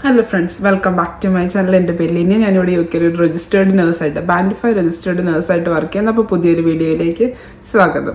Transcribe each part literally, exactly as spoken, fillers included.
Hello friends, welcome back to my channel. എൻ്റെ പേര് ലിനി. ഞാനിവിടെ യു കെയിൽ ഒരു രജിസ്റ്റേർഡ് നേഴ്സായിട്ട് ബാൻഡ് ഫൈവ് രജിസ്റ്റേർഡ് നേഴ്സായിട്ട് വർക്ക് ചെയ്യുന്ന. അപ്പോൾ പുതിയൊരു വീഡിയോയിലേക്ക് സ്വാഗതം.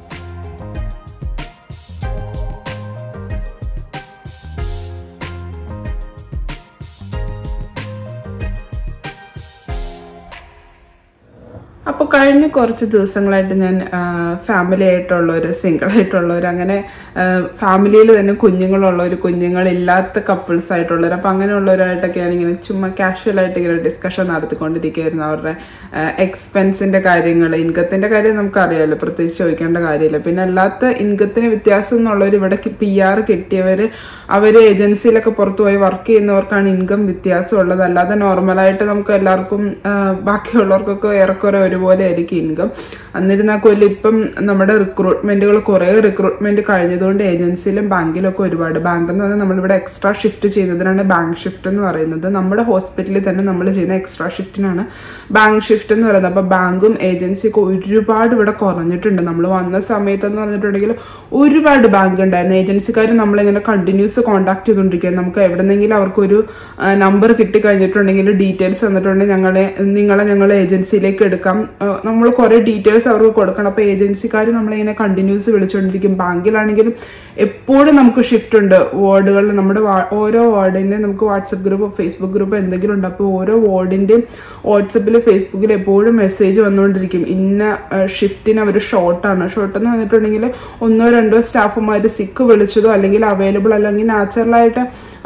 അപ്പോൾ കഴിഞ്ഞ കുറച്ച് ദിവസങ്ങളായിട്ട് ഞാൻ ഫാമിലി ആയിട്ടുള്ളവർ, സിംഗിൾ ആയിട്ടുള്ളവർ, അങ്ങനെ ഫാമിലിയിൽ തന്നെ കുഞ്ഞുങ്ങളുള്ളവർ, കുഞ്ഞുങ്ങളില്ലാത്ത കപ്പിൾസ് ആയിട്ടുള്ളവർ, അപ്പോൾ അങ്ങനെയുള്ളവരായിട്ടൊക്കെ ഞാനിങ്ങനെ ചുമ്മാ കാഷ്വലായിട്ട് ഇങ്ങനെ ഡിസ്കഷൻ നടത്തിക്കൊണ്ടിരിക്കുകയായിരുന്നു. അവരുടെ എക്സ്പെൻസിൻ്റെ കാര്യങ്ങൾ, ഇൻകത്തിൻ്റെ കാര്യം നമുക്കറിയാമല്ലോ, പ്രത്യേകിച്ച് ചോദിക്കേണ്ട കാര്യമില്ല. പിന്നെ അല്ലാത്ത ഇൻകത്തിന് വ്യത്യാസം എന്നുള്ളവർ, ഇവിടെ പി ആർ കിട്ടിയവർ, അവർ ഏജൻസിയിലൊക്കെ പുറത്തു പോയി വർക്ക് ചെയ്യുന്നവർക്കാണ് ഇൻകം വ്യത്യാസമുള്ളത്. അല്ലാതെ നോർമലായിട്ട് നമുക്ക് എല്ലാവർക്കും ബാക്കിയുള്ളവർക്കൊക്കെ ഏറെക്കുറെ ഒരുപോലെ ആയിരിക്കും ഇൻകം. എന്നിരുന്നാൽ പോലും ഇപ്പം നമ്മുടെ റിക്രൂട്ട്മെന്റുകൾ കുറേ റിക്രൂട്ട്മെന്റ് കഴിഞ്ഞതുകൊണ്ട് ഏജൻസിയിലും ബാങ്കിലൊക്കെ ഒരുപാട്, ബാങ്ക് എന്ന് പറഞ്ഞാൽ നമ്മളിവിടെ എക്സ്ട്രാ ഷിഫ്റ്റ് ചെയ്യുന്നതിനാണ് ബാങ്ക് ഷിഫ്റ്റ് എന്ന് പറയുന്നത്. നമ്മുടെ ഹോസ്പിറ്റലിൽ തന്നെ നമ്മൾ ചെയ്യുന്ന എക്സ്ട്രാ ഷിഫ്റ്റിനാണ് ബാങ്ക് ഷിഫ്റ്റ് എന്ന് പറയുന്നത്. അപ്പോൾ ബാങ്കും ഏജൻസിയൊക്കെ ഒരുപാട് ഇവിടെ കുറഞ്ഞിട്ടുണ്ട്. നമ്മൾ വന്ന സമയത്തെന്ന് പറഞ്ഞിട്ടുണ്ടെങ്കിൽ ഒരുപാട് ബാങ്ക് ഉണ്ടായിരുന്നു. ഏജൻസിക്കാർ നമ്മളിങ്ങനെ കണ്ടിന്യൂസ് കോൺടാക്ട് ചെയ്തുകൊണ്ടിരിക്കുക. നമുക്ക് എവിടെന്നെങ്കിലും അവർക്കൊരു നമ്പർ കിട്ടിക്കഴിഞ്ഞിട്ടുണ്ടെങ്കിൽ, ഡീറ്റെയിൽസ് തന്നിട്ടുണ്ടെങ്കിൽ ഞങ്ങളെ നിങ്ങളെ ഞങ്ങൾ ഏജൻസിയിലേക്ക് എടുക്കാം, നമ്മൾ കുറേ ഡീറ്റെയിൽസ് അവർക്ക് കൊടുക്കണം. അപ്പോൾ ഏജൻസിക്കാർ നമ്മളിങ്ങനെ കണ്ടിന്യൂസ് വിളിച്ചുകൊണ്ടിരിക്കും. ബാങ്കിലാണെങ്കിലും എപ്പോഴും നമുക്ക് ഷിഫ്റ്റ് ഉണ്ട് വാർഡുകളിൽ. നമ്മുടെ ഓരോ വാർഡിൻ്റെ നമുക്ക് വാട്സപ്പ് ഗ്രൂപ്പ്, ഫേസ്ബുക്ക് ഗ്രൂപ്പ് എന്തെങ്കിലും ഉണ്ട്. അപ്പോൾ ഓരോ വാർഡിൻ്റെയും വാട്സപ്പിൽ, ഫേസ്ബുക്കിൽ എപ്പോഴും മെസ്സേജ് വന്നുകൊണ്ടിരിക്കും. ഇന്ന ഷിഫ്റ്റിന് അവർ ഷോർട്ടാണ്. ഷോർട്ട് എന്ന് പറഞ്ഞിട്ടുണ്ടെങ്കിൽ ഒന്നോ രണ്ടോ സ്റ്റാഫുമാർ സിക്ക് വിളിച്ചതോ അല്ലെങ്കിൽ അവൈലബിൾ അല്ലെങ്കിൽ നാച്ചുറലായിട്ട്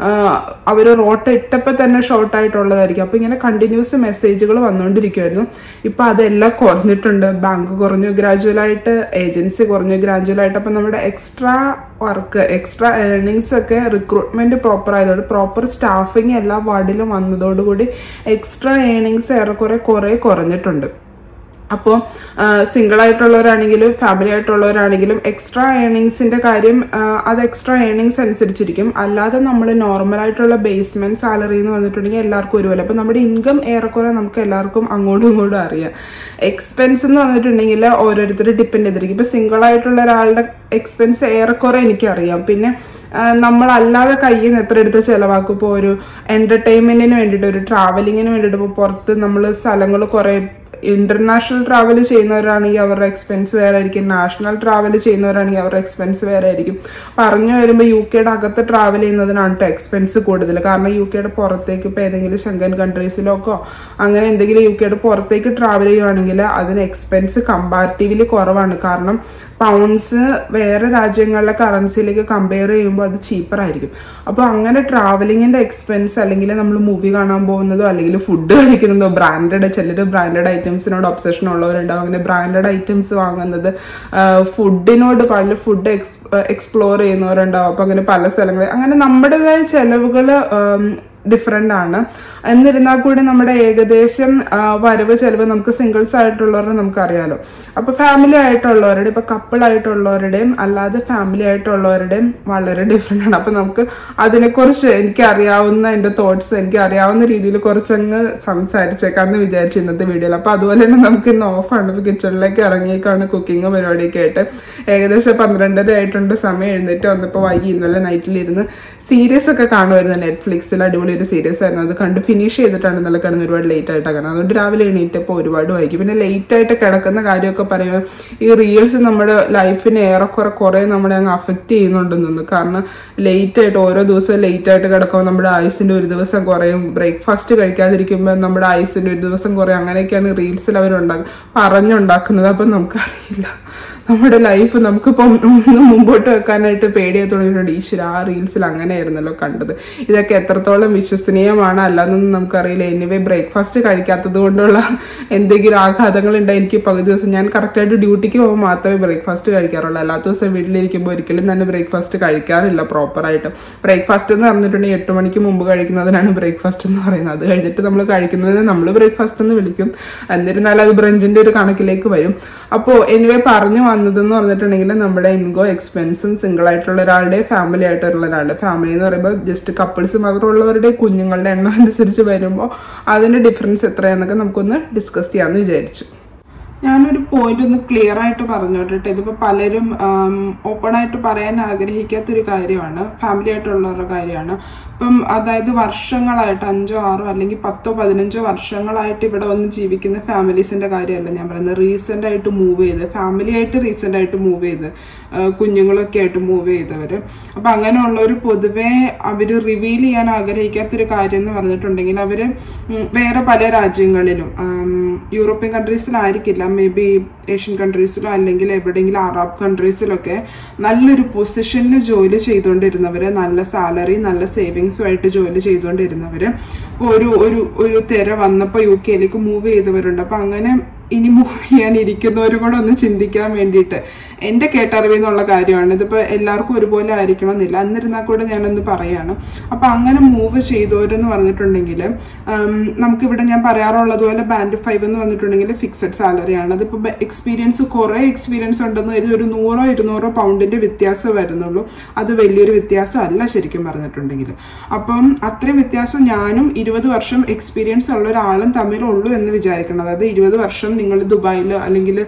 അവർ റോട്ട് ഇട്ടപ്പോൾ തന്നെ ഷോർട്ടായിട്ടുള്ളതായിരിക്കും. അപ്പോൾ ഇങ്ങനെ കണ്ടിന്യൂസ് മെസ്സേജുകൾ വന്നുകൊണ്ടിരിക്കുമായിരുന്നു. ഇപ്പം അതെല്ലാം കുറഞ്ഞിട്ടുണ്ട്. ബാങ്ക് കുറഞ്ഞു ഗ്രാജുവലായിട്ട്, ഏജൻസി കുറഞ്ഞു ഗ്രാജുവലായിട്ട്. അപ്പം നമ്മുടെ എക്സ്ട്രാ വർക്ക്, എക്സ്ട്രാ ഏർണിങ്സ് ഒക്കെ റിക്രൂട്ട്മെന്റ് പ്രോപ്പർ ആയതോട്, പ്രോപ്പർ സ്റ്റാഫിങ് എല്ലാ വാർഡിലും വന്നതോടുകൂടി എക്സ്ട്രാ ഏർണിങ്സ് ഏറെക്കുറെ കുറേ കുറഞ്ഞിട്ടുണ്ട്. അപ്പോൾ സിംഗിൾ ആയിട്ടുള്ളവരാണെങ്കിലും ഫാമിലി ആയിട്ടുള്ളവരാണെങ്കിലും എക്സ്ട്രാ ഏർണിങ്സിന്റെ കാര്യം അത് എക്സ്ട്രാ ഏർണിങ്സ് അനുസരിച്ചിരിക്കും. അല്ലാതെ നമ്മൾ നോർമലായിട്ടുള്ള ബേസ്മെന്റ് സാലറി എന്ന് പറഞ്ഞിട്ടുണ്ടെങ്കിൽ എല്ലാവർക്കും ഒരുപോലെ. അപ്പോൾ നമ്മുടെ ഇൻകം ഏറെക്കുറെ നമുക്ക് എല്ലാവർക്കും അങ്ങോട്ടും ഇങ്ങോട്ടും അറിയാം. എക്സ്പെൻസ് എന്ന് പറഞ്ഞിട്ടുണ്ടെങ്കിൽ ഓരോരുത്തർ ഡിപ്പെൻഡ് ചെയ്തിരിക്കും. ഇപ്പോൾ സിംഗിൾ ആയിട്ടുള്ള ഒരാളുടെ എക്സ്പെൻസ് ഏറെക്കുറെ എനിക്കറിയാം. പിന്നെ നമ്മളല്ലാതെ കയ്യിൽ നിന്ന് എത്ര എടുത്ത് ചിലവാക്കും. ഇപ്പോൾ ഒരു എന്റർടൈൻമെന്റിന് വേണ്ടിയിട്ട്, ഒരു ട്രാവലിങ്ങിന് വേണ്ടിയിട്ട്, ഇപ്പോൾ പുറത്ത് നമ്മൾ സ്ഥലങ്ങൾ കുറേ ഇന്റർനാഷണൽ ട്രാവൽ ചെയ്യുന്നവരാണെങ്കിൽ അവരുടെ എക്സ്പെൻസ് വേറെ ആയിരിക്കും. നാഷണൽ ട്രാവൽ ചെയ്യുന്നവരാണെങ്കിൽ അവരുടെ എക്സ്പെൻസ് വേറെ ആയിരിക്കും. പറഞ്ഞു വരുമ്പോൾ യു കെയുടെ അകത്ത് ട്രാവൽ ചെയ്യുന്നതിനാണ് കേട്ടോ എക്സ്പെൻസ് കൂടുതൽ. കാരണം യു കെയുടെ പുറത്തേക്ക് ഇപ്പോൾ ഏതെങ്കിലും ശങ്കൻ കൺട്രീസിലൊക്കെ അങ്ങനെ എന്തെങ്കിലും യു കെയുടെ പുറത്തേക്ക് ട്രാവൽ ചെയ്യുകയാണെങ്കിൽ അതിന് എക്സ്പെൻസ് കമ്പാരിറ്റീവ്ലി കുറവാണ്. കാരണം പൗണ്ട്സ് വേറെ രാജ്യങ്ങളിലെ കറൻസിയിലേക്ക് കമ്പയർ ചെയ്യുമ്പോൾ അത് ചീപ്പർ ആയിരിക്കും. അപ്പോൾ അങ്ങനെ ട്രാവലിങ്ങിന്റെ എക്സ്പെൻസ്, അല്ലെങ്കിൽ നമ്മൾ മൂവി കാണാൻ പോകുന്നതോ അല്ലെങ്കിൽ ഫുഡ് കഴിക്കുന്നതോ, ബ്രാൻഡഡ്, ചിലർ ബ്രാൻഡഡ് ഐറ്റംസിനോട് ഒബ്സഷൻ ഉള്ളവരുണ്ടാവും. അങ്ങനെ ബ്രാൻഡഡ് ഐറ്റംസ് വാങ്ങുന്നത്, ഫുഡിനോട് പല ഫുഡ് എക്സ് എക്സ്പ്ലോർ ചെയ്യുന്നവരുണ്ടാവും. അപ്പോൾ അങ്ങനെ പല സ്ഥലങ്ങളിൽ അങ്ങനെ നമ്മുടേതായ ചെലവുകൾ ഡിഫറെൻ്റ് ആണ്. എന്നിരുന്നാൽ കൂടി നമ്മുടെ ഏകദേശം വരവ് ചെലവ് നമുക്ക് സിംഗിൾസ് ആയിട്ടുള്ളവരുടെ നമുക്കറിയാലോ. അപ്പോൾ ഫാമിലി ആയിട്ടുള്ളവരുടെ, ഇപ്പോൾ കപ്പിൾ ആയിട്ടുള്ളവരുടെയും അല്ലാതെ ഫാമിലി ആയിട്ടുള്ളവരുടെയും വളരെ ഡിഫറെൻ്റ് ആണ്. അപ്പോൾ നമുക്ക് അതിനെക്കുറിച്ച് എനിക്ക് അറിയാവുന്ന എൻ്റെ തോട്ട്സ് എനിക്ക് അറിയാവുന്ന രീതിയിൽ കുറച്ചങ്ങ് സംസാരിച്ചേക്കാമെന്ന് വിചാരിച്ചു ഇന്നത്തെ വീഡിയോയിൽ. അപ്പോൾ അതുപോലെ തന്നെ നമുക്ക് ഇന്ന് ഓഫാണ്. ഇപ്പോൾ കിച്ചണിലേക്ക് ഇറങ്ങിയേക്കാണ് കുക്കിംഗ് പരിപാടിയൊക്കെ ആയിട്ട്. ഏകദേശം പന്ത്രണ്ടര ആയിട്ടുണ്ട് സമയം. എഴുന്നേറ്റ് വന്നപ്പോൾ വൈകി. ഇന്നലെ നൈറ്റിലിരുന്ന് സീരീസ് ഒക്കെ കാണുമായിരുന്നു നെറ്റ്ഫ്ലിക്സിൽ. അടിപൊളി ഒരു സീരീസ് ആയിരുന്നു. അത് കണ്ട് ഫിനിഷ് ചെയ്തിട്ടാണ് ഇന്നലെ കിടന്ന് ഒരുപാട് ലേറ്റ് ആയിട്ടാണ് കാണുന്നത്. അതുകൊണ്ട് രാവിലെ എണീറ്റപ്പോൾ ഒരുപാട് വൈകി. പിന്നെ ലേറ്റ് ആയിട്ട് കിടക്കുന്ന കാര്യമൊക്കെ പറയുമ്പോൾ ഈ റീൽസ് നമ്മുടെ ലൈഫിനെ ഏറെക്കുറെ കുറേ നമ്മളെ അങ്ങ് അഫക്റ്റ് ചെയ്യുന്നുണ്ടെന്ന് തോന്നുന്നു. കാരണം ലേറ്റ് ആയിട്ട് ഓരോ ദിവസവും ലേറ്റ് ആയിട്ട് കിടക്കുമ്പോൾ നമ്മുടെ ആയുസിൻ്റെ ഒരു ദിവസം കുറയും. ബ്രേക്ക്ഫാസ്റ്റ് കഴിക്കാതിരിക്കുമ്പോൾ നമ്മുടെ ആയുസിൻ്റെ ഒരു ദിവസം കുറയും. അങ്ങനെയൊക്കെയാണ് റീൽസിൽ അവരുണ്ടാക്കുക പറഞ്ഞുണ്ടാക്കുന്നത്. അപ്പം നമുക്കറിയില്ല നമ്മുടെ ലൈഫ് നമുക്കിപ്പം ഒന്ന് മുമ്പോട്ട് വെക്കാനായിട്ട് പേടിയായി തുടങ്ങിയിട്ടുണ്ട്. ഈശ്വര, ആ റീൽസിൽ അങ്ങനെയായിരുന്നല്ലോ കണ്ടത്. ഇതൊക്കെ എത്രത്തോളം വിശ്വസനീയമാണ് അല്ലാന്നൊന്നും നമുക്കറിയില്ല. എനിവേ, ബ്രേക്ക്ഫാസ്റ്റ് കഴിക്കാത്തത് കൊണ്ടുള്ള എന്തെങ്കിലും ആഘാതങ്ങൾ ഉണ്ടായി എനിക്ക് പകുതി ദിവസം. ഞാൻ കറക്റ്റായിട്ട് ഡ്യൂട്ടിക്ക് പോകുമ്പോൾ മാത്രമേ ബ്രേക്ക്ഫാസ്റ്റ് കഴിക്കാറുള്ളൂ. അല്ലാത്ത ദിവസം വീട്ടിലിരിക്കുമ്പോൾ ഒരിക്കലും തന്നെ ബ്രേക്ക്ഫാസ്റ്റ് കഴിക്കാറില്ല പ്രോപ്പറായിട്ട്. ബ്രേക്ക്ഫാസ്റ്റ് എന്ന് പറഞ്ഞിട്ടുണ്ടെങ്കിൽ എട്ട് മണിക്ക് മുമ്പ് കഴിക്കുന്നതിനാണ് ബ്രേക്ക്ഫാസ്റ്റ് എന്ന് പറയുന്നത്. അത് കഴിഞ്ഞിട്ട് നമ്മൾ കഴിക്കുന്നത് നമ്മൾ ബ്രേക്ക്ഫാസ്റ്റ് എന്ന് വിളിക്കും. എന്നിരുന്നാൽ അത് ബ്രഞ്ചിന്റെ ഒരു കണക്കിലേക്ക് വരും. അപ്പോൾ എനിവേ പറഞ്ഞു വന്നതെന്ന് പറഞ്ഞിട്ടുണ്ടെങ്കിൽ നമ്മുടെ ഇൻകോ എക്സ്പെൻസും സിംഗിൾ ആയിട്ടുള്ള ഒരാളുടെ, ഫാമിലി ആയിട്ടുള്ള ഒരാളുടെ, ഫാമിലി എന്ന് പറയുമ്പോൾ ജസ്റ്റ് കപ്പിൾസ് മാത്രമുള്ളവരുടെ കുഞ്ഞുങ്ങളുടെ എണ്ണം അനുസരിച്ച് വരുമ്പോൾ അതിന്റെ ഡിഫറൻസ് എത്രയാന്നൊക്കെ നമുക്കൊന്ന് ഡിസ്കസ് ചെയ്യാമെന്ന് വിചാരിച്ചു. ഞാനൊരു പോയിന്റ് ഒന്ന് ക്ലിയർ ആയിട്ട് പറഞ്ഞോട്ടെ. ഇതിപ്പോൾ പലരും ഓപ്പൺ ആയിട്ട് പറയാൻ ആഗ്രഹിക്കാത്തൊരു കാര്യമാണ്, ഫാമിലി ആയിട്ടുള്ളവരുടെ കാര്യമാണ്. ഇപ്പം അതായത് വർഷങ്ങളായിട്ട് അഞ്ചോ ആറോ അല്ലെങ്കിൽ പത്തോ പതിനഞ്ചോ വർഷങ്ങളായിട്ട് ഇവിടെ വന്ന് ജീവിക്കുന്ന ഫാമിലീസിന്റെ കാര്യമല്ല ഞാൻ പറയുന്നത്. റീസെന്റ് ആയിട്ട് മൂവ് ചെയ്ത് ഫാമിലി ആയിട്ട് റീസെന്റ് ആയിട്ട് മൂവ് ചെയ്ത് കുഞ്ഞുങ്ങളൊക്കെ ആയിട്ട് മൂവ് ചെയ്തവര്. അപ്പൊ അങ്ങനെയുള്ളവർ പൊതുവെ അവര് റിവീൽ ചെയ്യാൻ ആഗ്രഹിക്കാത്തൊരു കാര്യം എന്ന് പറഞ്ഞിട്ടുണ്ടെങ്കിൽ അവര് വേറെ പല രാജ്യങ്ങളിലും യൂറോപ്യൻ കൺട്രീസിലായിരിക്കില്ല, മേ ബി ഏഷ്യൻ കൺട്രീസിലോ അല്ലെങ്കിൽ എവിടെയെങ്കിലും അറബ് കൺട്രീസിലൊക്കെ നല്ലൊരു പൊസിഷനിൽ ജോലി ചെയ്തുകൊണ്ടിരുന്നവര്, നല്ല സാലറി നല്ല സേവിങ്സുമായിട്ട് ജോലി ചെയ്തുകൊണ്ടിരുന്നവര് ഇപ്പോൾ ഒരു ഒരു ഒരു തിര വന്നപ്പോൾ യു കെയിലേക്ക് മൂവ് ചെയ്തവരുണ്ട്. അപ്പൊ അങ്ങനെ ഇനി മൂവ് ചെയ്യാൻ ഇരിക്കുന്നവരും കൂടെ ഒന്ന് ചിന്തിക്കാൻ വേണ്ടിയിട്ട് എൻ്റെ കേട്ടറിവെന്നുള്ള കാര്യമാണ്. ഇതിപ്പോൾ എല്ലാവർക്കും ഒരുപോലെ ആയിരിക്കണമെന്നില്ല, എന്നിരുന്നാൽ കൂടെ ഞാനൊന്ന് പറയാണ്. അപ്പം അങ്ങനെ മൂവ് ചെയ്തവരെന്ന് പറഞ്ഞിട്ടുണ്ടെങ്കിൽ നമുക്കിവിടെ ഞാൻ പറയാറുള്ളത് പോലെ ബാൻഡ് ഫൈവ് എന്ന് പറഞ്ഞിട്ടുണ്ടെങ്കിൽ ഫിക്സഡ് സാലറിയാണ്. അതിപ്പോൾ എക്സ്പീരിയൻസ് കുറേ എക്സ്പീരിയൻസ് ഉണ്ടെന്ന് കരുതി ഒരു നൂറോ ഇരുന്നൂറോ പൗണ്ടിൻ്റെ വ്യത്യാസം വരുന്നുള്ളൂ. അത് വലിയൊരു വ്യത്യാസം അല്ല ശരിക്കും പറഞ്ഞിട്ടുണ്ടെങ്കിൽ. അപ്പം അത്രയും വ്യത്യാസം ഞാനും ഇരുപത് വർഷം എക്സ്പീരിയൻസ് ഉള്ള ഒരാളും തമ്മിലുള്ളൂ എന്ന് വിചാരിക്കണം. അതായത് ഇരുപത് വർഷം നിങ്ങൾ ദുബായിൽ അല്ലെങ്കിൽ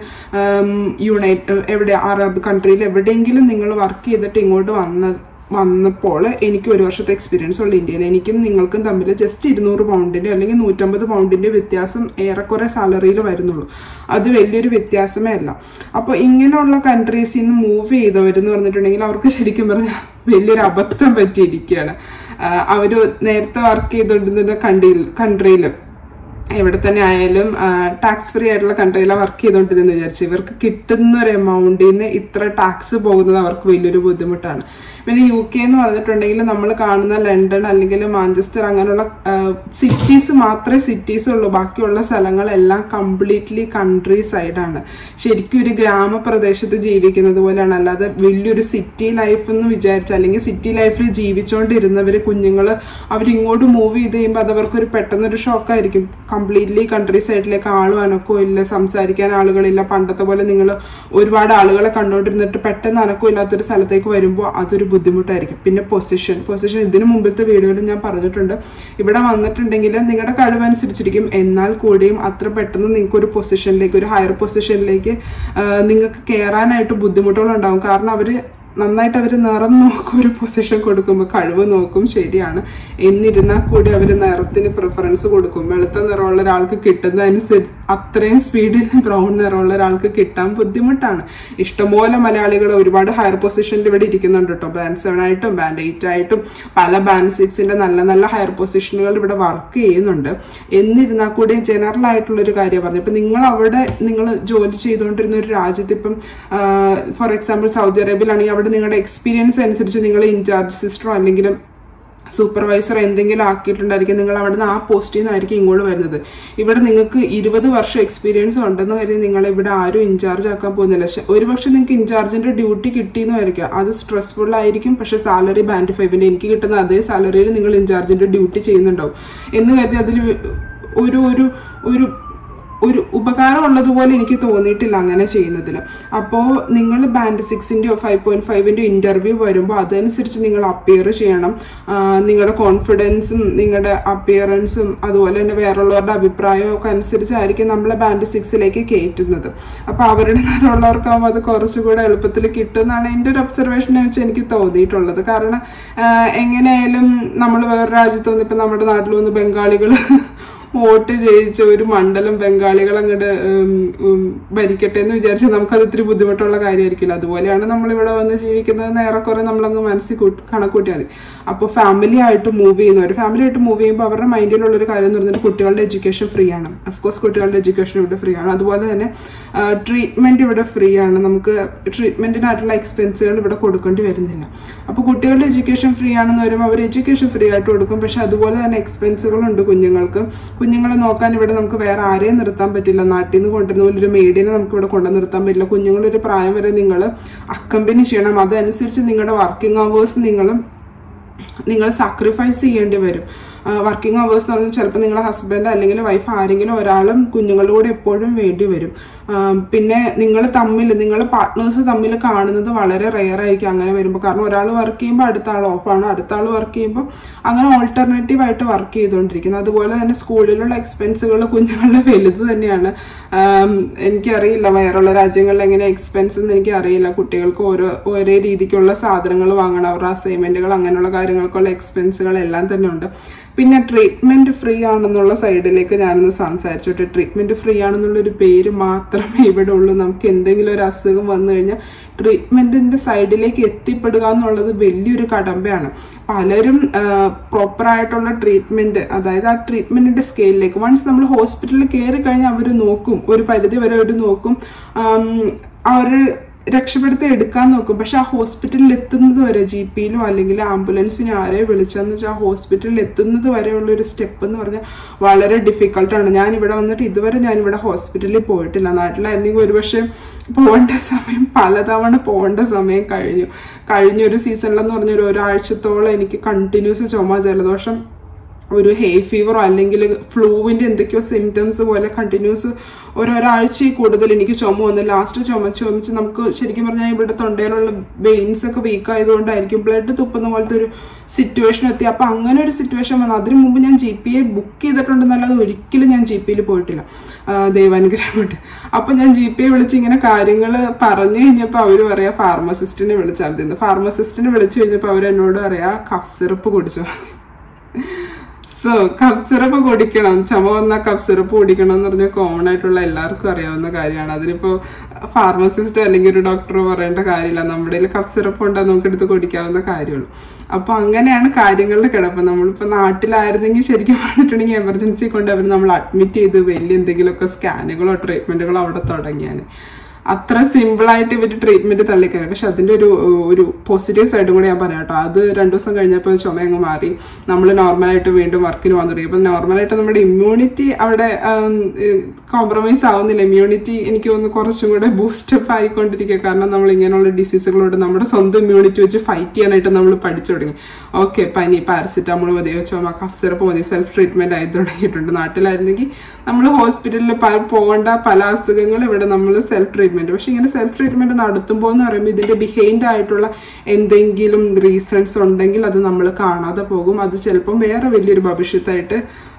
യുണൈറ്റ് എവിടെ അറബ് കൺട്രിയിൽ എവിടെയെങ്കിലും നിങ്ങൾ വർക്ക് ചെയ്തിട്ട് ഇങ്ങോട്ട് വന്ന വന്നപ്പോൾ എനിക്ക് ഒരു വർഷത്തെ എക്സ്പീരിയൻസ് ഉള്ള ഇന്ത്യയിൽ എനിക്കും നിങ്ങൾക്കും തമ്മിൽ ജസ്റ്റ് ഇരുന്നൂറ് പൗണ്ടിൻ്റെ അല്ലെങ്കിൽ നൂറ്റമ്പത് പൗണ്ടിൻ്റെ വ്യത്യാസം ഏറെക്കുറെ സാലറിയിൽ വരുന്നുള്ളൂ. അത് വലിയൊരു വ്യത്യാസമേ അല്ല. അപ്പോൾ ഇങ്ങനെയുള്ള കൺട്രീസിൽ നിന്ന് മൂവ് ചെയ്തവരെന്ന് പറഞ്ഞിട്ടുണ്ടെങ്കിൽ അവർക്ക് ശരിക്കും പറഞ്ഞാൽ വലിയൊരു അബദ്ധം പറ്റിയിരിക്കുകയാണ്. അവർ നേരത്തെ വർക്ക് ചെയ്തുകൊണ്ടിരുന്ന കൺട്രിയിൽ കൺട്രിയിൽ എവിടെ തന്നെ ആയാലും ടാക്സ് ഫ്രീ ആയിട്ടുള്ള കൺട്രിയിലാണ് വർക്ക് ചെയ്തുകൊണ്ടിരുന്നു വിചാരിച്ചു. ഇവർക്ക് കിട്ടുന്ന ഒരു എമൗണ്ടിൽ നിന്ന് ഇത്ര ടാക്സ് പോകുന്നത് അവർക്ക് വലിയൊരു ബുദ്ധിമുട്ടാണ്. പിന്നെ യു കെ എന്ന് പറഞ്ഞിട്ടുണ്ടെങ്കിൽ നമ്മൾ കാണുന്ന ലണ്ടൻ അല്ലെങ്കിൽ മാഞ്ചസ്റ്റർ അങ്ങനെയുള്ള സിറ്റീസ് മാത്രമേ സിറ്റീസ് ഉള്ളൂ. ബാക്കിയുള്ള സ്ഥലങ്ങളെല്ലാം കംപ്ലീറ്റ്ലി കൺട്രി സൈഡാണ്. ശരിക്കും ഒരു ഗ്രാമപ്രദേശത്ത് ജീവിക്കുന്നത് പോലെയാണ്. അല്ലാതെ വലിയൊരു സിറ്റി ലൈഫ് എന്ന് വിചാരിച്ച അല്ലെങ്കിൽ സിറ്റി ലൈഫിൽ ജീവിച്ചുകൊണ്ടിരുന്നവർ കുഞ്ഞുങ്ങൾ അവരിങ്ങോട്ട് മൂവ് ചെയ്ത് കഴിയുമ്പോൾ അത് അവർക്കൊരു പെട്ടെന്നൊരു ഷോക്കായിരിക്കും. കംപ്ലീറ്റ്ലി കൺട്രി സൈഡിലേക്ക് ആളും അനക്കവും ഇല്ല, സംസാരിക്കാൻ ആളുകളില്ല. പണ്ടത്തെ പോലെ നിങ്ങൾ ഒരുപാട് ആളുകളെ കണ്ടുകൊണ്ടിരുന്നിട്ട് പെട്ടെന്ന് അനക്കം ഇല്ലാത്തൊരു സ്ഥലത്തേക്ക് വരുമ്പോൾ അതൊരു ബുദ്ധിമുട്ടായിരിക്കും. പിന്നെ പൊസിഷൻ പൊസിഷൻ ഇതിനു മുമ്പത്തെ വീഡിയോയിൽ ഞാൻ പറഞ്ഞിട്ടുണ്ട്. ഇവിടെ വന്നിട്ടുണ്ടെങ്കിൽ നിങ്ങളുടെ കഴിവനുസരിച്ചിരിക്കും, എന്നാൽ കൂടിയും അത്ര പെട്ടെന്ന് നിങ്ങൾക്ക് ഒരു പൊസിഷനിലേക്ക് ഒരു ഹയർ പൊസിഷനിലേക്ക് നിങ്ങൾക്ക് കയറാനായിട്ട് ബുദ്ധിമുട്ടുകളുണ്ടാവും. കാരണം അവർ നന്നായിട്ട് അവർ നിറം നോക്കും, ഒരു പൊസിഷൻ കൊടുക്കുമ്പോൾ കഴിവ് നോക്കും, ശരിയാണ്. എന്നിരുന്നാൽ കൂടി അവർ നിറത്തിന് പ്രിഫറൻസ് കൊടുക്കും. വെളുത്ത നിറമുള്ള ഒരാൾക്ക് കിട്ടുന്നതനുസരിച്ച് അത്രയും സ്പീഡിൽ ബ്രൗൺ നിറമുള്ള ഒരാൾക്ക് കിട്ടാൻ ബുദ്ധിമുട്ടാണ്. ഇഷ്ടംപോലെ മലയാളികൾ ഒരുപാട് ഹയർ പൊസിഷനിൽ ഇവിടെ ഇരിക്കുന്നുണ്ട് കേട്ടോ. ബാൻഡ് സെവൻ ആയിട്ടും ബാൻഡ് എയ്റ്റ് ആയിട്ടും പല ബാൻഡ് സിക്സിന്റെ നല്ല നല്ല ഹയർ പൊസിഷനുകൾ ഇവിടെ വർക്ക് ചെയ്യുന്നുണ്ട്. എന്നിരുന്നാൽ കൂടി ജനറൽ ആയിട്ടുള്ളൊരു കാര്യം പറഞ്ഞു. ഇപ്പം നിങ്ങൾ അവിടെ നിങ്ങൾ ജോലി ചെയ്തുകൊണ്ടിരുന്ന ഒരു രാജ്യത്ത് ഇപ്പം ഫോർ എക്സാമ്പിൾ സൗദി അറേബ്യയിലാണെങ്കിൽ അവിടെ നിങ്ങളുടെ എക്സ്പീരിയൻസ് അനുസരിച്ച് നിങ്ങൾ ഇൻചാർജ് സിസ്റ്ററോ അല്ലെങ്കിൽ സൂപ്പർവൈസറോ എന്തെങ്കിലും ആക്കിയിട്ടുണ്ടായിരിക്കും. നിങ്ങൾ അവിടെ നിന്ന് ആ പോസ്റ്റിൽ നിന്നായിരിക്കും ഇങ്ങോട്ട് വരുന്നത്. ഇവിടെ നിങ്ങൾക്ക് ഇരുപത് വർഷം എക്സ്പീരിയൻസ് ഉണ്ടെന്ന് കരുതി നിങ്ങൾ ഇവിടെ ആരും ഇൻചാർജ് ആക്കാൻ പോകുന്നില്ല. ഒരു പക്ഷെ നിങ്ങൾക്ക് ഇൻചാർജിന്റെ ഡ്യൂട്ടി കിട്ടിയെന്ന് വരിക, അത് സ്ട്രെസ്ഫുൾ ആയിരിക്കും. പക്ഷെ സാലറി ബാൻഡ് ഫൈവിന്റെ എനിക്ക് കിട്ടുന്ന അതേ സാലറിയിൽ നിങ്ങൾ ഇൻചാർജിന്റെ ഡ്യൂട്ടി ചെയ്യുന്നുണ്ടാവും എന്ന് കരുതി അതിൽ ഒരു ഒരു ഒരു ഒരു ഉപകാരം ഉള്ളതുപോലെ എനിക്ക് തോന്നിയിട്ടില്ല അങ്ങനെ ചെയ്യുന്നതിൽ. അപ്പോൾ നിങ്ങൾ ബാൻഡ് സിക്സിൻ്റെയോ ഫൈവ് പോയിന്റ് ഫൈവിൻ്റെയോ ഇൻ്റർവ്യൂ വരുമ്പോൾ അതനുസരിച്ച് നിങ്ങൾ അപ്പിയർ ചെയ്യണം. നിങ്ങളുടെ കോൺഫിഡൻസും നിങ്ങളുടെ അപ്പിയറൻസും അതുപോലെ തന്നെ വേറുള്ളവരുടെ അഭിപ്രായവും ഒക്കെ അനുസരിച്ചായിരിക്കും നമ്മളെ ബാൻഡ് സിക്സിലേക്ക് കയറ്റുന്നത്. അപ്പോൾ അവരുടെ നിലയുള്ളവർക്കാവുമ്പോൾ അത് കുറച്ചുകൂടെ എളുപ്പത്തിൽ കിട്ടുമെന്നാണ് എൻ്റെ ഒരു ഒബ്സർവേഷനെ വെച്ച് എനിക്ക് തോന്നിയിട്ടുള്ളത്. കാരണം എങ്ങനെയായാലും നമ്മൾ വേറെ രാജ്യത്ത് വന്ന് ഇപ്പം നമ്മുടെ നാട്ടിൽ വന്ന് ബംഗാളികൾ വോട്ട് ജയിച്ച ഒരു മണ്ഡലം ബംഗാളികൾ അങ്ങോട്ട് ഭരിക്കട്ടെ എന്ന് വിചാരിച്ചാൽ നമുക്കത് ഇത്തിരി ബുദ്ധിമുട്ടുള്ള കാര്യമായിരിക്കില്ല. അതുപോലെയാണ് നമ്മളിവിടെ വന്ന് ജീവിക്കുന്നത്. ഏറെക്കുറെ നമ്മളങ്ങ് മനസ്സിൽ കണക്കൂട്ടിയാൽ മതി. അപ്പോൾ ഫാമിലി ആയിട്ട് മൂവ് ചെയ്യുന്നവർ ഫാമിലി ആയിട്ട് മൂവ് ചെയ്യുമ്പോൾ അവരുടെ മൈൻഡിലുള്ളൊരു കാര്യം എന്ന് പറഞ്ഞാൽ കുട്ടികളുടെ എഡ്യൂക്കേഷൻ ഫ്രീ ആണ്. അഫ്കോഴ്സ് കുട്ടികളുടെ എഡ്യൂക്കേഷൻ ഇവിടെ ഫ്രീ ആണ്. അതുപോലെ തന്നെ ട്രീറ്റ്മെൻറ്റ് ഇവിടെ ഫ്രീ ആണ്. നമുക്ക് ട്രീറ്റ്മെൻറ്റിനായിട്ടുള്ള എക്സ്പെൻസുകൾ ഇവിടെ കൊടുക്കേണ്ടി വരുന്നില്ല. അപ്പോൾ കുട്ടികളുടെ എഡ്യൂക്കേഷൻ ഫ്രീ ആണെന്ന് വരുമ്പോൾ അവർ എഡ്യൂക്കേഷൻ ഫ്രീ ആയിട്ട് കൊടുക്കും. പക്ഷെ അതുപോലെ തന്നെ എക്സ്പെൻസുകളുണ്ട് കുഞ്ഞുങ്ങൾക്ക്. കുഞ്ഞുങ്ങളെ നോക്കാൻ ഇവിടെ നമുക്ക് വേറെ ആരെയും നിർത്താൻ പറ്റില്ല. നാട്ടിൽ നിന്ന് കൊണ്ടുവരുന്ന പോലെ ഒരു മെയ്ഡിനെ നമുക്ക് ഇവിടെ കൊണ്ടു നിർത്താൻ പറ്റില്ല. കുഞ്ഞുങ്ങളൊരു പ്രായം വരെ നിങ്ങൾ അക്കമ്പനി ചെയ്യണം. അതനുസരിച്ച് നിങ്ങളുടെ വർക്കിംഗ് അവേഴ്സ് നിങ്ങൾ നിങ്ങൾ സാക്രിഫൈസ് ചെയ്യേണ്ടി വരും. വർക്കിംഗ് അവേഴ്സ് എന്ന് പറഞ്ഞാൽ ചിലപ്പോൾ നിങ്ങളുടെ ഹസ്ബൻഡ് അല്ലെങ്കിൽ വൈഫ് ആരെങ്കിലും ഒരാളും കുഞ്ഞുങ്ങളുടെ കൂടെ എപ്പോഴും വേണ്ടി വരും. പിന്നെ നിങ്ങൾ തമ്മിൽ നിങ്ങൾ പാർട്ട്നേഴ്സ് തമ്മിൽ കാണുന്നത് വളരെ റെയർ ആയിരിക്കും അങ്ങനെ വരുമ്പോൾ. കാരണം ഒരാൾ വർക്ക് ചെയ്യുമ്പോൾ അടുത്ത ആൾ ഓഫാണ്, അടുത്ത ആൾ വർക്ക് ചെയ്യുമ്പോൾ അങ്ങനെ ഓൾട്ടർനേറ്റീവ് ആയിട്ട് വർക്ക് ചെയ്തുകൊണ്ടിരിക്കുന്നത്. അതുപോലെ തന്നെ സ്കൂളിലുള്ള എക്സ്പെൻസുകൾ കുഞ്ഞുങ്ങളുടെ വലുത് തന്നെയാണ്. എനിക്കറിയില്ല വേറെയുള്ള രാജ്യങ്ങളിൽ എങ്ങനെ എക്സ്പെൻസ് എന്ന് എനിക്ക് അറിയില്ല. കുട്ടികൾക്ക് ഓരോ ഒരേ രീതിക്കുള്ള സാധനങ്ങൾ വാങ്ങണം, അവരുടെ അസൈൻമെന്റുകൾ അങ്ങനെയുള്ള കാര്യങ്ങൾക്കുള്ള എക്സ്പെൻസുകൾ എല്ലാം തന്നെ ഉണ്ട്. പിന്നെ ട്രീറ്റ്മെന്റ് ഫ്രീ ആണെന്നുള്ള സൈഡിലേക്ക് ഞാനൊന്ന് സംസാരിച്ചോട്ടെ. ട്രീറ്റ്മെന്റ് ഫ്രീ ആണെന്നുള്ളൊരു പേര് മാത്രമേ ഇവിടെ ഉള്ളൂ. നമുക്ക് എന്തെങ്കിലും ഒരു അസുഖം വന്നു കഴിഞ്ഞാൽ ട്രീറ്റ്മെന്റിന്റെ സൈഡിലേക്ക് എത്തിപ്പെടുക എന്നുള്ളത് വലിയൊരു കടമ്പയാണ്. പലരും പ്രോപ്പറായിട്ടുള്ള ട്രീറ്റ്മെന്റ്, അതായത് ആ ട്രീറ്റ്മെന്റിന്റെ സ്കെയിലിലേക്ക് വൺസ് നമ്മൾ ഹോസ്പിറ്റലിൽ കയറി കഴിഞ്ഞാൽ അവർ നോക്കും, ഒരു പരിധി വരെ അവർ നോക്കും, അവർ രക്ഷപ്പെടുത്തി എടുക്കാൻ നോക്കും. പക്ഷെ ആ ഹോസ്പിറ്റലിൽ എത്തുന്നത് വരെ ജി പിയിലോ അല്ലെങ്കിൽ ആംബുലൻസിനെ ആരെയോ വിളിച്ചെന്ന് വെച്ചാൽ ആ ഹോസ്പിറ്റലിൽ എത്തുന്നത് വരെയുള്ള ഒരു സ്റ്റെപ്പ് എന്ന് പറഞ്ഞാൽ വളരെ ഡിഫിക്കൽട്ടാണ്. ഞാൻ ഇവിടെ വന്നിട്ട് ഇതുവരെ ഞാൻ ഇവിടെ ഹോസ്പിറ്റലിൽ പോയിട്ടില്ല. നാട്ടിലായിരുന്നെങ്കിൽ ഒരുപക്ഷെ പോകേണ്ട സമയം പലതവണ പോകേണ്ട സമയം കഴിഞ്ഞു കഴിഞ്ഞൊരു സീസണിലെന്ന് പറഞ്ഞൊരു ഒരാഴ്ചത്തോളം എനിക്ക് കണ്ടിന്യൂസ് ചുമ, ജലദോഷം, ഒരു ഹേ ഫീവറോ അല്ലെങ്കിൽ ഫ്ലൂവിൻ്റെ എന്തൊക്കെയോ സിംറ്റംസ് പോലെ കണ്ടിന്യൂസ് ഒരാഴ്ചയിൽ കൂടുതൽ എനിക്ക് ചുമ വന്നു. ലാസ്റ്റ് ചുമച്ച് ചുമച്ച് നമുക്ക് ശരിക്കും പറഞ്ഞാൽ ഇവിടെ തൊണ്ടയിലുള്ള വെയിൻസ് ഒക്കെ വീക്ക് ആയതുകൊണ്ടായിരിക്കും ബ്ലഡ് തുപ്പുന്ന പോലത്തെ ഒരു സിറ്റുവേഷൻ എത്തി. അപ്പം അങ്ങനെ ഒരു സിറ്റുവേഷൻ വന്നു. അതിനു മുമ്പ് ഞാൻ ജി പി ഐ ബുക്ക് ചെയ്തിട്ടുണ്ടെന്നല്ലാതെ ഒരിക്കലും ഞാൻ ജി പിയിൽ പോയിട്ടില്ല, ദൈവാനുഗ്രഹം കൊണ്ട്. അപ്പം ഞാൻ ജി പി ഐ വിളിച്ച് ഇങ്ങനെ കാര്യങ്ങൾ പറഞ്ഞു കഴിഞ്ഞപ്പോൾ അവർ പറയാം ഫാർമസിസ്റ്റിനെ വിളിച്ചാൽ മതി. ഫാർമസിസ്റ്റിനെ വിളിച്ചു കഴിഞ്ഞപ്പോൾ അവരെന്നോട് പറയാ കഫ് സിറപ്പ് കുടിച്ചോ. സോ കഫ് സിറപ്പ് കുടിക്കണം, ചുമ വന്നാൽ കഫ് സിറപ്പ് കുടിക്കണം എന്ന് പറഞ്ഞാൽ കോമൺ ആയിട്ടുള്ള എല്ലാവർക്കും അറിയാവുന്ന കാര്യമാണ്. അതിനിപ്പോൾ ഫാർമസിസ്റ്റ് അല്ലെങ്കിൽ ഒരു ഡോക്ടർ പറയേണ്ട കാര്യമില്ല. നമ്മുടെ കയ്യിൽ കഫ് സിറപ്പ് ഉണ്ടെങ്കിൽ നമുക്ക് എടുത്ത് കുടിക്കാവുന്ന കാര്യമുള്ളൂ. അപ്പോൾ അങ്ങനെയാണ് കാര്യങ്ങളുടെ കിടപ്പ്. നമ്മളിപ്പോൾ നാട്ടിലായിരുന്നെങ്കിൽ ശരിക്കും പറഞ്ഞിട്ടുണ്ടെങ്കിൽ എമർജൻസി കൊണ്ട് അവർ നമ്മൾ അഡ്മിറ്റ് ചെയ്ത് വലിയ എന്തെങ്കിലുമൊക്കെ സ്കാനുകളോ ട്രീറ്റ്മെന്റുകളോ അവിടെ തുടങ്ങിയാണ്. അത്ര സിമ്പിളായിട്ട് ഇവർ ട്രീറ്റ്മെന്റ് തള്ളിക്കഴിയും. പക്ഷെ അതിൻ്റെ ഒരു ഒരു പോസിറ്റീവ് സൈഡും കൂടെ ഞാൻ പറയാം കേട്ടോ. അത് രണ്ടു ദിവസം കഴിഞ്ഞപ്പോൾ ചുമ അങ്ങ് മാറി, നമ്മൾ നോർമലായിട്ട് വീണ്ടും വർക്കിന് വന്നു തുടങ്ങി. അപ്പം നോർമലായിട്ട് നമ്മുടെ ഇമ്മ്യൂണിറ്റി അവിടെ കോംപ്രമൈസ് ആവുന്നില്ല. ഇമ്മ്യൂണിറ്റി എനിക്ക് തോന്നുന്നു കുറച്ചും കൂടെ ബൂസ്റ്റപ്പ് ആയിക്കൊണ്ടിരിക്കുക. കാരണം നമ്മൾ ഇങ്ങനെയുള്ള ഡിസീസുകളോട് നമ്മുടെ സ്വന്തം ഇമ്മ്യൂണിറ്റി വെച്ച് ഫൈറ്റ് ചെയ്യാനായിട്ട് നമ്മൾ പഠിച്ചു തുടങ്ങി. ഓക്കെ, പനി, പാരസിറ്റാമോൾ മതിയോ, ചുമ, കഫ് സിറപ്പ് മതി, സെൽഫ് ട്രീറ്റ്മെന്റ് ആയി തുടങ്ങിയിട്ടുണ്ട്. നാട്ടിലായിരുന്നെങ്കിൽ നമ്മൾ ഹോസ്പിറ്റലിൽ പോകേണ്ട പല അസുഖങ്ങൾ ഇവിടെ നമ്മൾ സെൽഫ് ട്രീറ്റ്മെന്റ്. പക്ഷെ ഇങ്ങനെ സെൽഫ് ട്രീറ്റ്മെന്റ് നടത്തുമ്പോൾ എന്ന് പറയുമ്പോൾ ഇതിന്റെ ബിഹൈൻഡ് ആയിട്ടുള്ള എന്തെങ്കിലും റീസൺസ് ഉണ്ടെങ്കിൽ അത് നമ്മൾ കാണാതെ പോകും. അത് ചിലപ്പം വേറെ വലിയൊരു ഭവിഷ്യത്തായിട്ട്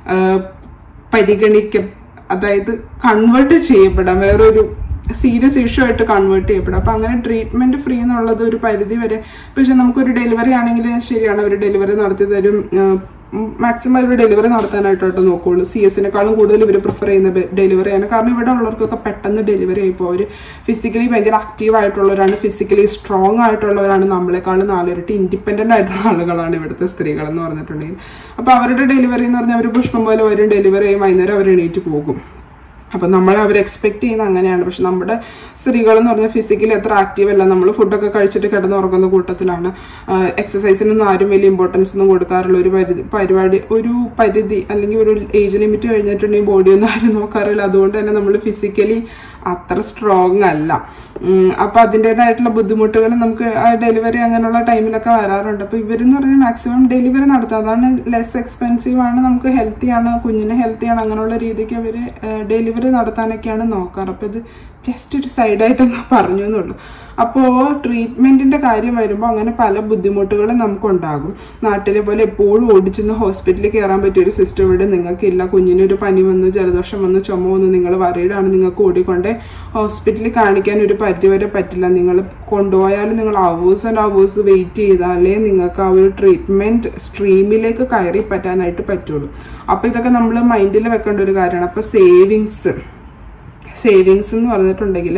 പരിഗണിക്ക അതായത് കൺവേർട്ട് ചെയ്യപ്പെടാം, വേറൊരു സീരിയസ് ഇഷ്യൂ ആയിട്ട് കൺവേർട്ട് ചെയ്യപ്പെടാം. അപ്പം അങ്ങനെ ട്രീറ്റ്മെന്റ് ഫ്രീ എന്നുള്ളത് ഒരു പരിധി വരെ. പക്ഷെ നമുക്കൊരു ഡെലിവറി ആണെങ്കിൽ ശരിയാണ്, അവർ ഡെലിവറി നടത്തി തരും. മാക്സിമം ഇവർ ഡെലിവറി നടത്താനായിട്ടോട്ട് നോക്കുകയുള്ളൂ. സി എസിനേക്കാളും കൂടുതൽ ഇവർ പ്രിഫർ ചെയ്യുന്ന ഡെലിവറിയാണ്. കാരണം ഇവിടെ ഉള്ളവർക്കൊക്കെ പെട്ടെന്ന് ഡെലിവറി ആയിപ്പോൾ അവർ ഫിസിക്കലി ഭയങ്കര ആക്റ്റീവ് ആയിട്ടുള്ളവരാണ്, ഫിസിക്കലി സ്ട്രോങ് ആയിട്ടുള്ളവരാണ്, നമ്മളെക്കാളും നാലിരട്ടി ഇൻഡിപെൻഡൻ്റ് ആയിട്ടുള്ള ആളുകളാണ് ഇവിടുത്തെ സ്ത്രീകൾ എന്ന് പറഞ്ഞിട്ടുണ്ടെങ്കിൽ. അപ്പോൾ അവരുടെ ഡെലിവറി എന്ന് പറഞ്ഞാൽ അവർ പുഷ്പം പോലെ വരും, ഡെലിവറി ചെയ്യും, വൈകുന്നേരം അവർ എണീറ്റ് പോകും. അപ്പം നമ്മൾ അവർ എക്സ്പെക്ട് ചെയ്യുന്നത് അങ്ങനെയാണ്. പക്ഷെ നമ്മുടെ സ്ത്രീകൾ എന്ന് പറഞ്ഞാൽ ഫിസിക്കലി അത്ര ആക്റ്റീവ് അല്ല. നമ്മൾ ഫുഡൊക്കെ കഴിച്ചിട്ട് കിടന്നുറങ്ങുന്ന കൂട്ടത്തിലാണ്. എക്സസൈസിനൊന്നും ആരും വലിയ ഇമ്പോർട്ടൻസ് ഒന്നും കൊടുക്കാറില്ല. ഒരു പരിധി പരിപാടി ഒരു പരിധി അല്ലെങ്കിൽ ഒരു ഏജ് ലിമിറ്റ് കഴിഞ്ഞിട്ടുണ്ടെങ്കിൽ ബോഡി ഒന്നും ആരും നോക്കാറില്ല. അതുകൊണ്ട് തന്നെ നമ്മൾ ഫിസിക്കലി അത്ര സ്ട്രോങ് അല്ല. അപ്പം അതിൻ്റെതായിട്ടുള്ള ബുദ്ധിമുട്ടുകൾ നമുക്ക് ഡെലിവറി അങ്ങനെയുള്ള ടൈമിലൊക്കെ വരാറുണ്ട്. അപ്പോൾ ഇവരെന്ന് പറഞ്ഞാൽ മാക്സിമം ഡെലിവറി നടത്തുക, അതാണ് ലെസ് എക്സ്പെൻസീവ് ആണ്, നമുക്ക് ഹെൽത്തിയാണ്, കുഞ്ഞിന് ഹെൽത്തിയാണ്, അങ്ങനെയുള്ള രീതിക്ക് അവർ ഡെലിവറി നടത്താനൊക്കെയാണ് നോക്കാറ്. അപ്പോൾ ഇത് ജസ്റ്റ് ഒരു സൈഡായിട്ടൊന്ന് പറഞ്ഞു എന്നുള്ളൂ. അപ്പോൾ ട്രീറ്റ്മെൻറ്റിൻ്റെ കാര്യം വരുമ്പോൾ അങ്ങനെ പല ബുദ്ധിമുട്ടുകളും നമുക്കുണ്ടാകും. നാട്ടിലെ പോലെ എപ്പോഴും ഓടിച്ചെന്ന് ഹോസ്പിറ്റലിൽ കയറാൻ പറ്റിയൊരു സിസ്റ്റം ഇവിടെ നിങ്ങൾക്കില്ല. കുഞ്ഞിനൊരു പനി വന്നു, ജലദോഷം വന്നു, ചുമ വന്നു, നിങ്ങൾ വറീഡാണ്, നിങ്ങൾക്ക് ഓടിക്കൊണ്ട് ഹോസ്പിറ്റലിൽ കാണിക്കാൻ ഒരു പരിധി വരെ പറ്റില്ല. നിങ്ങൾ കൊണ്ടുപോയാലും നിങ്ങൾ അവേഴ്സ് ആൻഡ് അവേഴ്സ് വെയിറ്റ് ചെയ്താലേ നിങ്ങൾക്ക് ആ ഒരു ട്രീറ്റ്മെൻറ്റ് സ്ട്രീമിലേക്ക് കയറി പറ്റാനായിട്ട് പറ്റുള്ളൂ. അപ്പോൾ ഇതൊക്കെ നമ്മൾ മൈൻഡിൽ വെക്കേണ്ട ഒരു കാര്യമാണ്. അപ്പോൾ സേവിങ്സ് സേവിങ്സ് എന്ന് പറഞ്ഞിട്ടുണ്ടെങ്കിൽ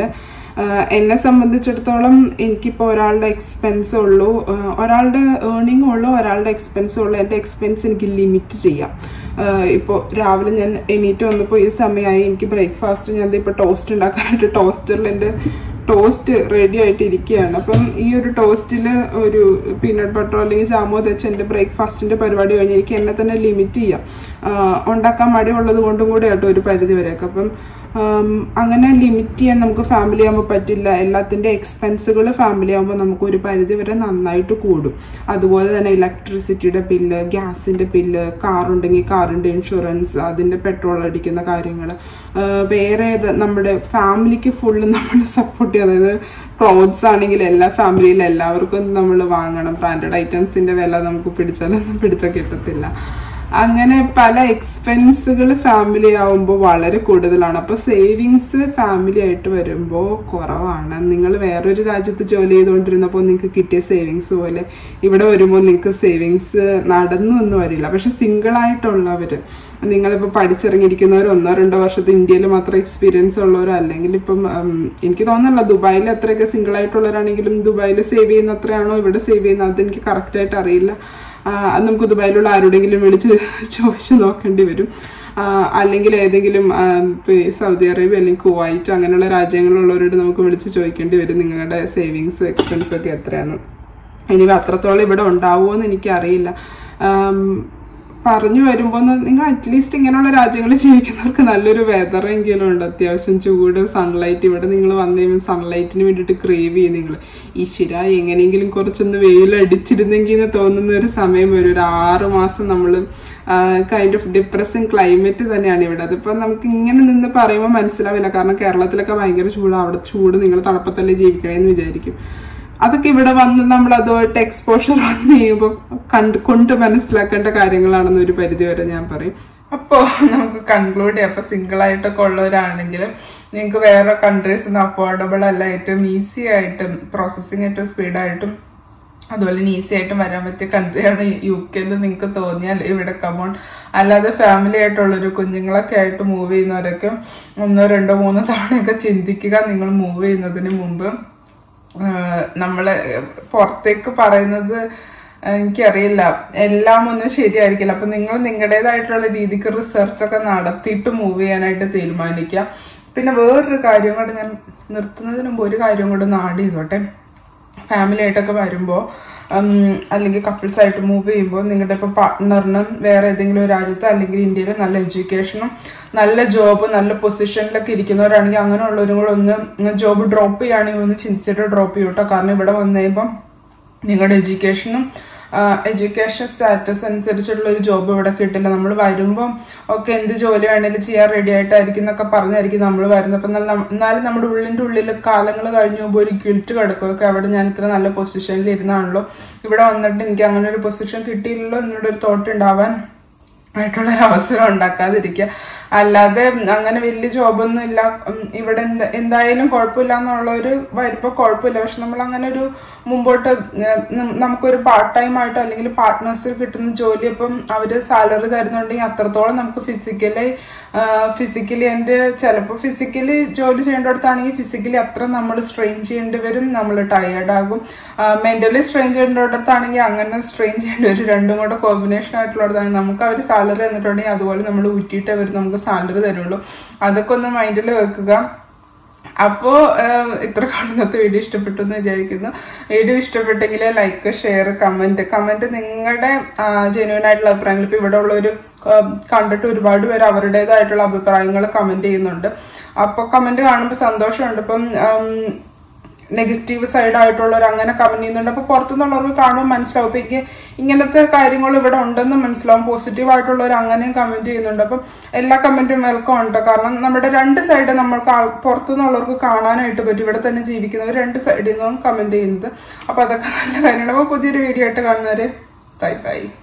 എന്നെ സംബന്ധിച്ചിടത്തോളം എനിക്കിപ്പോൾ ഒരാളുടെ എക്സ്പെൻസ് ഉള്ളൂ, ഒരാളുടെ ഏർണിംഗ് ഉള്ളൂ, ഒരാളുടെ എക്സ്പെൻസ് ഉള്ളൂ. എൻ്റെ എക്സ്പെൻസ് എനിക്ക് ലിമിറ്റ് ചെയ്യാം. ഇപ്പോൾ രാവിലെ ഞാൻ എണീറ്റ് വന്നപ്പോൾ ഈ സമയമായി, എനിക്ക് ബ്രേക്ക്ഫാസ്റ്റ് ഞാൻ ഇപ്പോൾ ടോസ്റ്റ് ഉണ്ടാക്കാനായിട്ട് ടോസ്റ്ററിൽ എൻ്റെ ടോസ്റ്റ് റെഡി ആയിട്ട് ഇരിക്കുകയാണ്. അപ്പം ഈ ഒരു ടോസ്റ്റിൽ ഒരു പീനട്ട് ബട്ടറോ അല്ലെങ്കിൽ ജാമോ തെച്ച് എൻ്റെ ബ്രേക്ക്ഫാസ്റ്റിൻ്റെ പരിപാടി കഴിഞ്ഞ് എനിക്ക് എന്നെ തന്നെ ലിമിറ്റ് ചെയ്യാം. ഉണ്ടാക്കാൻ മടിയുള്ളത് കൊണ്ടും കൂടെ ആട്ടോ ഒരു പരിധി വരെയൊക്കെ. അപ്പം അങ്ങനെ ലിമിറ്റ് ചെയ്യാൻ നമുക്ക് ഫാമിലി ആകുമ്പോൾ പറ്റില്ല. എല്ലാത്തിൻ്റെ എക്സ്പെൻസുകൾ ഫാമിലി ആകുമ്പോൾ നമുക്ക് ഒരു പരിധി വരെ നന്നായിട്ട് കൂടും. അതുപോലെ തന്നെ ഇലക്ട്രിസിറ്റിയുടെ ബില്ല്, ഗ്യാസിൻ്റെ ബില്ല്, കാറുണ്ടെങ്കിൽ കാറിൻ്റെ ഇൻഷുറൻസ്, അതിൻ്റെ പെട്രോൾ അടിക്കുന്ന കാര്യങ്ങൾ, വേറെ നമ്മുടെ ഫാമിലിക്ക് ഫുള്ള് നമ്മൾ സപ്പോർട്ട് ചെയ്യുക. അതായത് ക്ലോത്ത്സ് ആണെങ്കിൽ എല്ലാ ഫാമിലിയിലും എല്ലാവർക്കും നമ്മൾ വാങ്ങണം. ബ്രാൻഡഡ് ഐറ്റംസിൻ്റെ വില നമുക്ക് പിടിച്ചാലൊന്നും പിടുത്തം കിട്ടത്തില്ല. അങ്ങനെ പല എക്സ്പെൻസുകൾ ഫാമിലി ആവുമ്പോൾ വളരെ കൂടുതലാണ്. അപ്പോൾ സേവിങ്സ് ഫാമിലി ആയിട്ട് വരുമ്പോൾ കുറവാണ്. നിങ്ങൾ വേറൊരു രാജ്യത്ത് ജോലി ചെയ്തുകൊണ്ടിരുന്നപ്പോൾ നിങ്ങൾക്ക് കിട്ടിയ സേവിങ്സ് പോലെ ഇവിടെ വരുമ്പോൾ നിങ്ങൾക്ക് സേവിങ്സ് നടന്നു എന്ന് വരില്ല. പക്ഷെ സിംഗിളായിട്ടുള്ളവർ, നിങ്ങളിപ്പോൾ പഠിച്ചിറങ്ങിയിരിക്കുന്നവർ, ഒന്നോ രണ്ടോ വർഷത്തെ ഇന്ത്യയിൽ മാത്രം എക്സ്പീരിയൻസ് ഉള്ളവരോ, അല്ലെങ്കിൽ ഇപ്പം എനിക്ക് തോന്നുന്നില്ല ദുബായിൽ എത്രയൊക്കെ സിംഗിളായിട്ടുള്ളവരാണെങ്കിലും ദുബായിൽ സേവ് ചെയ്യുന്ന അത്രയാണോ ഇവിടെ സേവ് ചെയ്യുന്നത് അതെനിക്ക് കറക്റ്റായിട്ട് അറിയില്ല. അത് നമുക്ക് ദുബായിലുള്ള ആരുടെങ്കിലും വിളിച്ച് ചോദിച്ച് നോക്കേണ്ടി വരും. അല്ലെങ്കിൽ ഏതെങ്കിലും സൗദി അറേബ്യ അല്ലെങ്കിൽ കുവൈറ്റ് അങ്ങനെയുള്ള രാജ്യങ്ങളിലുള്ളവരോട് നമുക്ക് വിളിച്ച് ചോദിക്കേണ്ടി വരും നിങ്ങളുടെ സേവിങ്സ് എക്സ്പെൻസും ഒക്കെ എത്രയാണ്. ഇനി അത്രത്തോളം ഇവിടെ ഉണ്ടാവുമോ എന്ന് എനിക്കറിയില്ല. പറഞ്ഞു വരുമ്പോൾ നിങ്ങൾ അറ്റ്ലീസ്റ്റ് ഇങ്ങനെയുള്ള രാജ്യങ്ങളിൽ ജീവിക്കുന്നവർക്ക് നല്ലൊരു വെതറെങ്കിലും ഉണ്ട്. അത്യാവശ്യം ചൂട്, സൺലൈറ്റ്. ഇവിടെ നിങ്ങൾ വന്നു കഴിയുമ്പോൾ സൺലൈറ്റിന് വേണ്ടിയിട്ട് ക്രേവ് ചെയ്യും നിങ്ങൾ. ഈശ്വര എങ്ങനെയെങ്കിലും കുറച്ചൊന്ന് വെയിലടിച്ചിരുന്നെങ്കിൽ എന്ന് തോന്നുന്ന ഒരു സമയം വരും. ഒരു ആറ് മാസം നമ്മൾ കൈൻഡ് ഓഫ് ഡിപ്രസിങ് ക്ലൈമറ്റ് തന്നെയാണ് ഇവിടെ. അതിപ്പോൾ നമുക്ക് ഇങ്ങനെ നിന്ന് പറയുമ്പോൾ മനസ്സിലാവില്ല. കാരണം കേരളത്തിലൊക്കെ ഭയങ്കര ചൂടാണ്. അവിടെ ചൂട് നിങ്ങൾ തണുപ്പത്തല്ലേ ജീവിക്കണമെന്ന് വിചാരിക്കും. അതൊക്കെ ഇവിടെ വന്ന് നമ്മൾ അതുമായിട്ട് എക്സ്പോഷർ വന്ന് കഴിയുമ്പോൾ കണ്ട് കൊണ്ട് മനസ്സിലാക്കേണ്ട കാര്യങ്ങളാണെന്ന് ഒരു പരിധി വരെ ഞാൻ പറയും. അപ്പോൾ നമുക്ക് കൺക്ലൂഡ് ചെയ്യാം. അപ്പോൾ സിംഗിളായിട്ടൊക്കെ ഉള്ളവരാണെങ്കിലും നിങ്ങൾക്ക് വേറെ കൺട്രീസ് ഒന്നും അഫോർഡബിൾ അല്ല. ഏറ്റവും ഈസി ആയിട്ടും പ്രോസസ്സിങ് ഏറ്റവും സ്പീഡായിട്ടും അതുപോലെ തന്നെ ഈസി ആയിട്ടും വരാൻ പറ്റിയ കൺട്രിയാണ് യു കെ എന്ന് നിങ്ങൾക്ക് തോന്നിയാൽ ഇവിടെ കമോൺ. അല്ലാതെ ഫാമിലി ആയിട്ടുള്ളൊരു കുഞ്ഞുങ്ങളൊക്കെ ആയിട്ട് മൂവ് ചെയ്യുന്നവരൊക്കെ ഒന്നോ രണ്ടോ മൂന്നോ തവണയൊക്കെ ചിന്തിക്കുക നിങ്ങൾ മൂവ് ചെയ്യുന്നതിന് മുമ്പ്. നമ്മള് പുറത്തേക്ക് പറയുന്നത് എനിക്കറിയില്ല, എല്ലാം ഒന്നും ശരിയായിരിക്കില്ല. അപ്പൊ നിങ്ങൾ നിങ്ങളുടേതായിട്ടുള്ള രീതിക്ക് റിസർച്ചൊക്കെ നടത്തിയിട്ട് മൂവ് ചെയ്യാനായിട്ട് തീരുമാനിക്കുക. പിന്നെ വേറൊരു കാര്യം കൂടെ ഞാൻ നിർത്തുന്നതിന് മുമ്പ് ഒരു കാര്യം കൂടെ ഒന്ന് ആഡ് ചെയ്തോട്ടെ. ഫാമിലി ആയിട്ടൊക്കെ വരുമ്പോൾ അല്ലെങ്കിൽ കപ്പിൾസ് ആയിട്ട് മൂവ് ചെയ്യുമ്പോൾ നിങ്ങളുടെ ഇപ്പോൾ പാർട്ട്ണറിനും വേറെ ഏതെങ്കിലും ഒരു രാജ്യത്ത് അല്ലെങ്കിൽ ഇന്ത്യയിൽ നല്ല എഡ്യൂക്കേഷനും നല്ല ജോബ് നല്ല പൊസിഷനിലൊക്കെ ഇരിക്കുന്നവരാണെങ്കിൽ അങ്ങനെയുള്ളവരും കൂടെ ഒന്ന് ജോബ് ഡ്രോപ്പ് ചെയ്യുകയാണെങ്കിൽ ഒന്ന് ചിന്തിച്ചിട്ട് ഡ്രോപ്പ് ചെയ്യും കേട്ടോ. കാരണം ഇവിടെ വന്നു കഴിയുമ്പം നിങ്ങളുടെ എഡ്യൂക്കേഷനും എഡ്യൂക്കേഷൻ സ്റ്റാറ്റസ് അനുസരിച്ചുള്ള ഒരു ജോബ് ഇവിടെ കിട്ടില്ല. നമ്മൾ വരുമ്പം ഒക്കെ എന്ത് ജോലി വേണേലും ചെയ്യാൻ റെഡി ആയിട്ടായിരിക്കും എന്നൊക്കെ പറഞ്ഞായിരിക്കും നമ്മൾ വരുന്നത്. അപ്പം എന്നാലും നമ്മുടെ ഉള്ളിൻ്റെ ഉള്ളിൽ കാലങ്ങൾ കഴിഞ്ഞ് പോകുമ്പോൾ ഒരു ഗിൽറ്റ് കിടക്കുമൊക്കെ. അവിടെ ഞാൻ ഇത്ര നല്ല പൊസിഷനിൽ ഇരുന്നാണല്ലോ, ഇവിടെ വന്നിട്ട് എനിക്ക് അങ്ങനെ ഒരു പൊസിഷൻ കിട്ടിയില്ലല്ലോ എന്നോട് ഒരു തോട്ട് ഉണ്ടാവാൻ ആയിട്ടുള്ള ഒരു അവസരം ഉണ്ടാക്കാതിരിക്കുക. അല്ലാതെ അങ്ങനെ വലിയ ജോബൊന്നും ഇല്ല ഇവിടെ എന്ത് എന്തായാലും കുഴപ്പമില്ല എന്നുള്ളൊരു വരുമ്പോൾ കുഴപ്പമില്ല. പക്ഷെ നമ്മൾ അങ്ങനെ ഒരു മുമ്പോട്ട് നമുക്കൊരു പാർട്ട് ടൈം ആയിട്ടോ അല്ലെങ്കിൽ പാർട്ട്നേഴ്സിൽ കിട്ടുന്ന ജോലി അപ്പം അവർ സാലറി തരുന്നുണ്ടെങ്കിൽ അത്രത്തോളം നമുക്ക് ഫിസിക്കലി ഫിസിക്കലി എൻ്റെ ചിലപ്പോൾ ഫിസിക്കലി ജോലി ചെയ്യേണ്ടിടത്താണെങ്കിൽ ഫിസിക്കലി അത്ര നമ്മൾ സ്ട്രെയിൻ ചെയ്യേണ്ടി വരും, നമ്മൾ ടയേർഡാകും. മെൻ്റലി സ്ട്രെയിൻ ചെയ്യേണ്ടിടത്താണെങ്കിൽ അങ്ങനെ സ്ട്രെയിൻ ചെയ്യേണ്ടി വരും. രണ്ടും കൂടെ കോമ്പിനേഷൻ ആയിട്ടുള്ളതാണ്. നമുക്ക് അവർ സാലറി തന്നിട്ടുണ്ടെങ്കിൽ അതുപോലെ നമ്മൾ ഊറ്റിയിട്ടേ അവർ നമുക്ക് സാലറി തരുള്ളൂ. അതൊക്കെ ഒന്ന് മൈൻഡിൽ വെക്കുക. അപ്പോൾ ഇത്ര കാണുന്നത് വീഡിയോ ഇഷ്ടപ്പെട്ടു എന്ന് വിചാരിക്കുന്നു. വീഡിയോ ഇഷ്ടപ്പെട്ടെങ്കിൽ ലൈക്ക്, ഷെയർ, കമൻറ്റ് കമൻറ്റ് നിങ്ങളുടെ ജെന്യുവൻ ആയിട്ടുള്ള അഭിപ്രായങ്ങൾ. ഇപ്പോൾ ഇവിടെ ഉള്ളൊരു കണ്ടിട്ട് ഒരുപാട് പേര് അവരുടേതായിട്ടുള്ള അഭിപ്രായങ്ങൾ കമൻറ്റ് ചെയ്യുന്നുണ്ട്. അപ്പോൾ കമൻറ്റ് കാണുമ്പോൾ സന്തോഷമുണ്ട്. ഇപ്പം നെഗറ്റീവ് സൈഡായിട്ടുള്ളവർ അങ്ങനെ കമന്റ് ചെയ്യുന്നുണ്ട്. അപ്പോൾ പുറത്തുനിന്നുള്ളവർക്ക് കാണുമ്പോൾ മനസ്സിലാവും. ഇപ്പം എനിക്ക് ഇങ്ങനത്തെ കാര്യങ്ങൾ ഇവിടെ ഉണ്ടെന്ന് മനസ്സിലാവും. പോസിറ്റീവായിട്ടുള്ളവർ അങ്ങനെയും കമന്റ് ചെയ്യുന്നുണ്ട്. അപ്പം എല്ലാ കമന്റും വെൽക്കം ഉണ്ട്. കാരണം നമ്മുടെ രണ്ട് സൈഡ് നമ്മൾക്ക് പുറത്തുനിന്നുള്ളവർക്ക് കാണാനായിട്ട് പറ്റും. ഇവിടെ തന്നെ ജീവിക്കുന്നവർ രണ്ട് സൈഡിൽ നിന്നും കമന്റ് ചെയ്യുന്നത്. അപ്പോൾ അതൊക്കെ നല്ല കാര്യമാണ്. അപ്പോൾ പുതിയൊരു വീഡിയോ ആയിട്ട് കാണുന്നവരെ ബൈ ബൈ.